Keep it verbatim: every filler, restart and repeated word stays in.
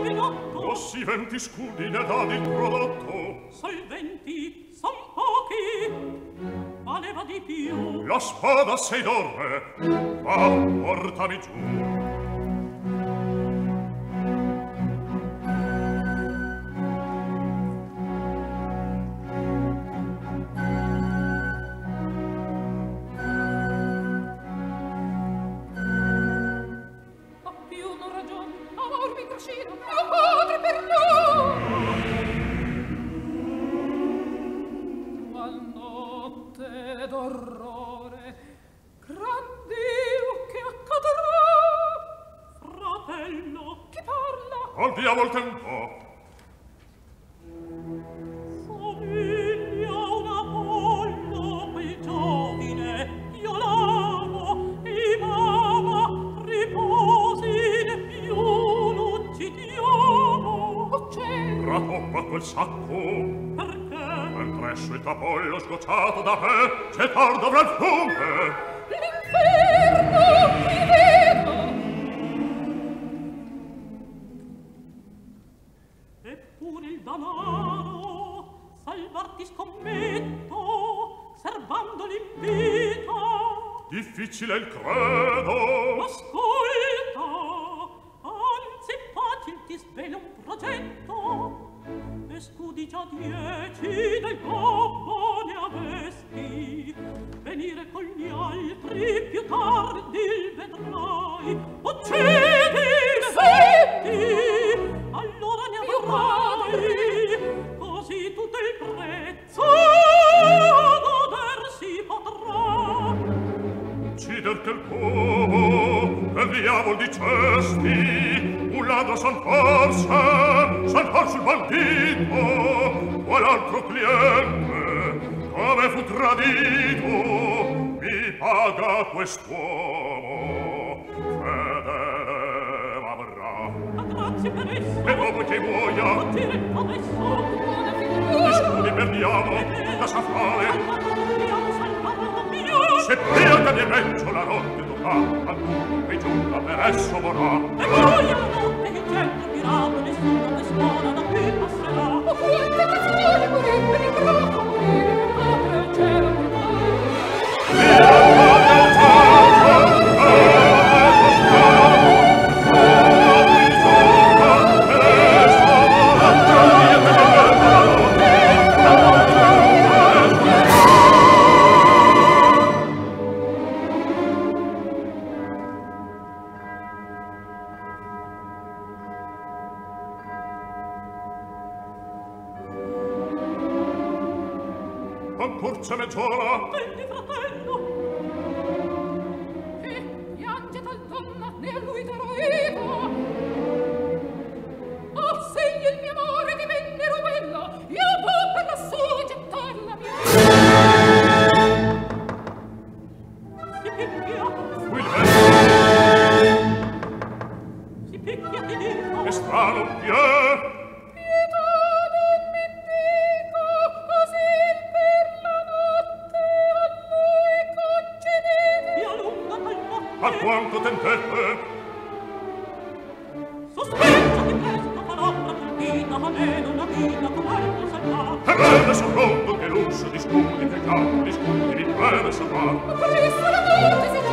giovinotto. Così venti scudi ne dà il prodotto. Solventi son pochi, valeva di più. La spada sei d'orre, va, portami giù. D'orrore, gran Dio, che accadrà? Fratello, chi parla? Al diavol tempo. Somiglia un Apollo quel giovine, io l'amo, e mamma, riposine più l'uccidiamo. Oh, cielo! Rattoppa quel sacco. Perché? Mentre sul Apollo scocciato da me c'è tardo avrà il fiume. L'inferno, ti vedo! Eppure il danaro salvarti scommetto, serbando l'invito. Difficile il credo. Ascolta, anzi facil ti svelo un progetto. E scudi già dieci del gobbo ne avesti. Venire con gli altri più tardi il vedrai. Uccidi, senti, allora ne avrai. Così tutto il prezzo godersi potrà. Ucciderti il povo, per diavol dicesti. Un ladro son forse, son forse il bandito, qual altro cliente, come fu tradito, mi paga quest'uomo, fedele m'avrà. Ma grazie per esso. E dopo che muoia, non dire adesso. gli scudi perdiamo, da sa fare. Dobbiamo salvarlo mio. Se prima che mi mezzo la notte tocca, a tutto e giunta per esso vorrà. E poi alla notte che certo mirato nessuno che suona da qui passerà. O quante canzoni morire di braccio morire apre il cielo di mare. Ancor c'è mezz'ora. Vendi, fratello. E piange tal donna, né a lui darò io. Oh, segni il mio amore divenne rubella, io può per lassù gettarla via. Si picchia. Fui il vento. Si picchia, ti dico. È strano, piè. Quanto tempeste? Sospetta che presto fa l'ombra colpita, a meno una vita con altro salvar. E bene son pronto che lusso di scudi, che capo di scudi mi preme salvar. Ma presto la notte si